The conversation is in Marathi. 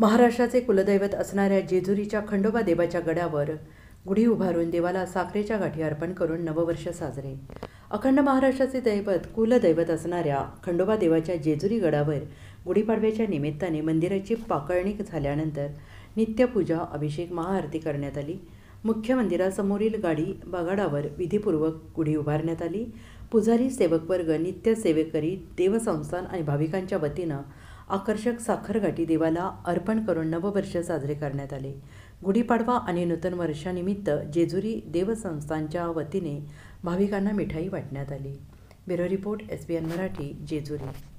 महाराष्ट्राचे कुलदैवत असणाऱ्या जेजुरीच्या खंडोबा देवाच्या गडावर गुढी उभारून देवाला साखरेच्या गाठी अर्पण करून नववर्ष साजरे। अखंड महाराष्ट्राचे दैवत कुलदैवत असणाऱ्या खंडोबा देवाच्या जेजुरी गडावर गुढीपाडव्याच्या निमित्ताने मंदिराची पाकळणी झाल्यानंतर नित्यपूजा, अभिषेक, महाआरती करण्यात आली। मुख्य मंदिरासमोरील गाडी बागाडावर विधीपूर्वक गुढी उभारण्यात आली। पुजारी, सेवक वर्ग, नित्य सेवेकरी, देवसंस्थान आणि भाविकांच्या वतीनं आकर्षक साखरगाठी देवाला अर्पण करून नववर्ष साजरे करण्यात आले। गुढीपाडवा आणि नूतन वर्षानिमित्त जेजुरी देवसंस्थानच्या वतीने भाविकांना मिठाई वाटण्यात आली। Bureau report, SBN Marathi, Jejuri.